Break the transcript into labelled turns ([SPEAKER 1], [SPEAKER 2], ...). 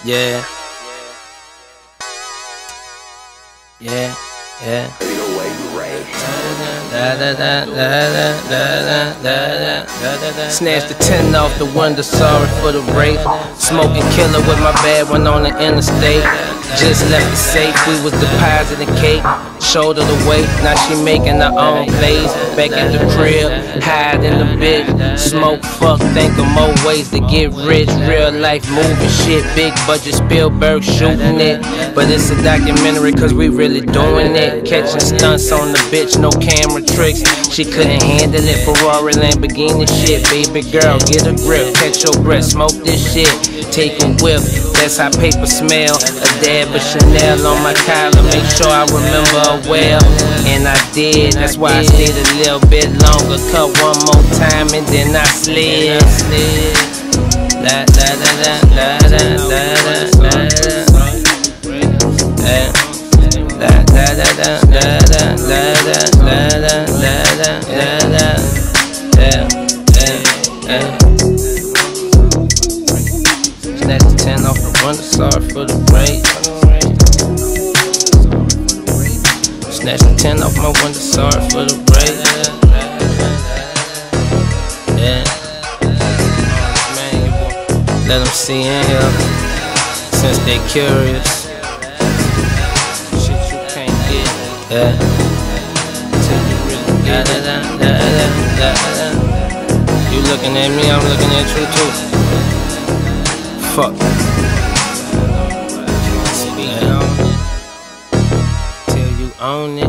[SPEAKER 1] Yeah. Yeah, yeah. Snatched the 10 off the window, sorry for the rape. Smoking killer with my bad one on the interstate. Just left the safe, we was depositing cake. Shoulder the weight, now she making her own plays. Back at the crib, hide in the bitch. Smoke, fuck, think of more ways to get rich. Real life movie shit, big budget Spielberg shooting it. But it's a documentary cause we really doing it. Catching stunts on the bitch, no camera tricks. She couldn't handle it, Ferrari, Lamborghini shit. Baby girl, get a grip, catch your breath, smoke this shit. Take a whiff, that's how paper smell. A dab of Chanel on my collar, make sure I remember her well. And I did, that's why I stayed a little bit longer. Cut one more time and then I slid. La la la la la la la la. La la la la la la la la la la. Snatch the 10 off the window, sorry for the break. Snatch the 10 off my window, sorry for the break. Yeah. Let them see in here, since they curious. Shit you can't get. Yeah. Till you really get it. You looking at me, I'm looking at you too. Fuck. Till you own it.